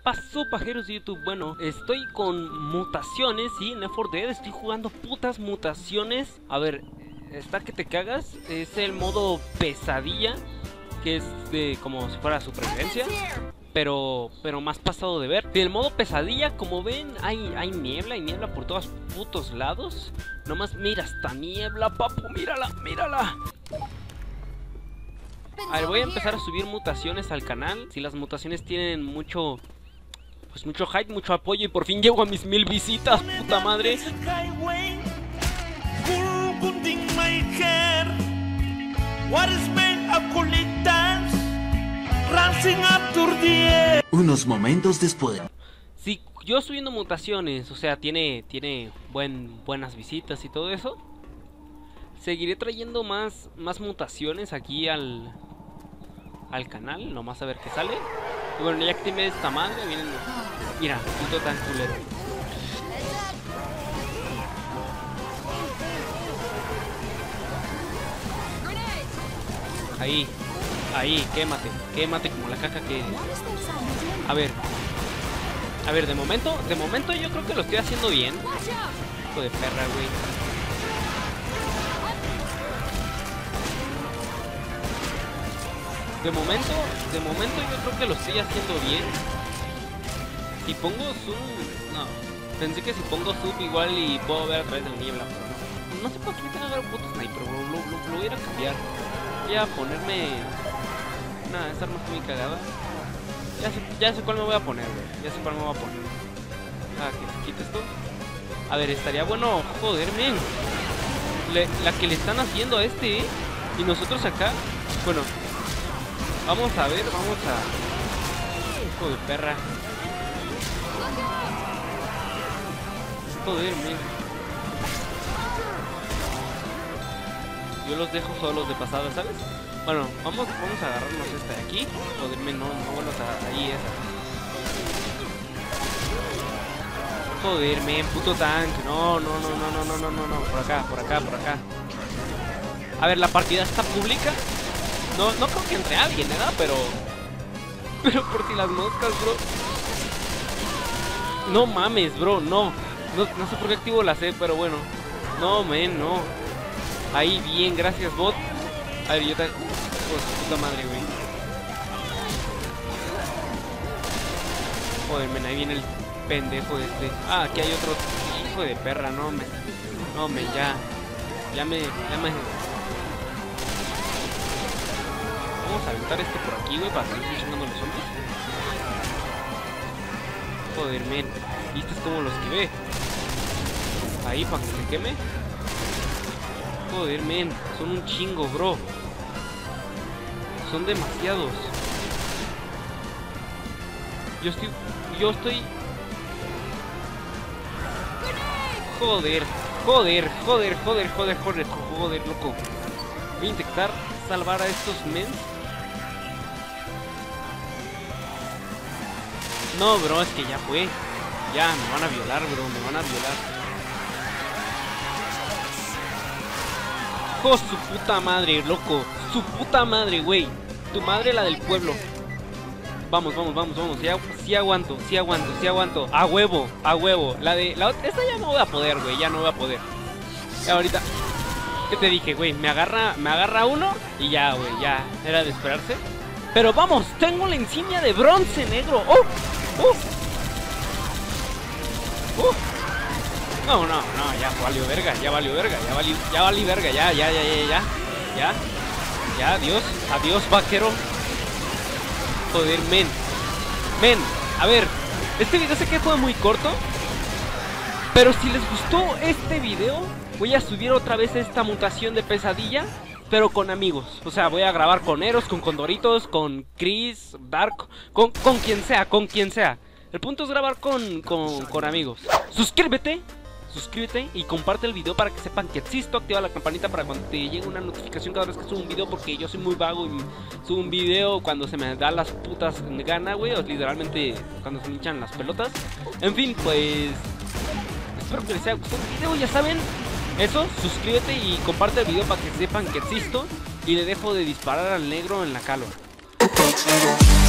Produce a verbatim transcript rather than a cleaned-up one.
pasó, pajeros de YouTube? Bueno, estoy con mutaciones, sí, en Left four Dead estoy jugando putas mutaciones. A ver, está que te cagas. Es el modo pesadilla, que es de como si fuera supervivencia, pero pero más pasado de ver. En el modo pesadilla, como ven, hay, hay niebla, hay niebla por todos putos lados. Nomás mira esta niebla, papu, mírala, mírala. A ver, voy a empezar a subir mutaciones al canal. Si las mutaciones tienen mucho, pues mucho hype, mucho apoyo, y por fin llego a mis mil visitas, puta madre. Unos momentos después. Si yo subiendo mutaciones, o sea, tiene, tiene buen, buenas visitas y todo eso, seguiré trayendo más, más mutaciones aquí al, al canal, nomás a ver qué sale. Y bueno, ya activé esta madre, miren, mira, puto tan culero. Ahí, ahí, quémate, quémate como la caca que eres. A ver, a ver, de momento, de momento yo creo que lo estoy haciendo bien. Hijo de perra, güey. De momento, de momento yo creo que lo estoy haciendo bien. Si pongo sub, no, pensé que si pongo sub igual y puedo ver a través de la niebla, pero no, no sé por qué me tengo que ver un puto sniper, bro, lo, lo, lo voy a ir a cambiar. Voy a ponerme... Nah, esta arma está muy cagada. Ya sé, ya sé cuál me voy a poner, güey. Ya sé cuál me voy a poner. Ah, que se quite esto. A ver, estaría bueno... Joder, men. Le, la que le están haciendo a este, ¿eh? Y nosotros acá... Bueno... Vamos a ver, vamos a... Hijo de perra. Joder, men. Yo los dejo solos de pasada, ¿sabes? Bueno, vamos, vamos a agarrarnos esta de aquí. Joderme, no, no vuelvas a... Ahí esa. Joderme, puto tanque. No, no, no, no, no, no, no, no, no. Por acá, por acá, por acá. A ver, la partida está pública. No, no creo que entre alguien, ¿verdad? Pero... Pero por si las moscas, bro. No mames, bro, no. No, no sé por qué activo la C, pero bueno. No, men, no. Ahí, bien, gracias, bot. A ver, yo te... Pues, puta madre, güey. Joder, men, ahí viene el pendejo este. Ah, aquí hay otro hijo de perra, no, me... No, men, ya. Ya me... Ya me... Vamos a aventar este por aquí, güey, para seguir funcionando los zombies. Joder, men. ¿Viste cómo los esquivé? Ahí, para que se queme. Joder, men, son un chingo, bro. Son demasiados. Yo estoy... Yo estoy... Joder, joder, joder, joder, joder, joder, joder, loco. Voy a intentar salvar a estos men. No, bro, es que ya fue. Ya, me van a violar, bro, me van a violar. ¡Oh, su puta madre, loco! ¡Su puta madre, güey! Tu madre, la del pueblo. Vamos, vamos, vamos, vamos. Ya, sí aguanto, sí aguanto, sí aguanto. A huevo, a huevo. La de... La otra... Esta ya no voy a poder, güey. Ya no voy a poder. Ya ahorita... ¿Qué te dije, güey? Me agarra, me agarra uno y ya, güey. Ya. Era de esperarse. Pero vamos, tengo la insignia de bronce, negro. ¡Oh! ¡Oh! ¡Oh! No, no, no, ya valió verga, ya valió verga, ya valió, ya valió verga, ya, ya, ya, ya, ya, ya, ya, adiós, adiós, vaquero. Joder, men, men, a ver, este video sé que fue muy corto, pero si les gustó este video, voy a subir otra vez esta mutación de pesadilla, pero con amigos. O sea, voy a grabar con Eros, con Condoritos, con Chris, Dark, con, con quien sea, con quien sea. El punto es grabar con, con, con amigos. Suscríbete. Suscríbete y comparte el video para que sepan que existo. Activa la campanita para cuando te llegue una notificación cada vez que subo un video, porque yo soy muy vago y subo un video cuando se me da las putas de gana, güey. O literalmente cuando se me hinchan las pelotas. En fin, pues... espero que les haya gustado el video, ya saben. Eso, suscríbete y comparte el video para que sepan que existo. Y le dejo de disparar al negro en la calor.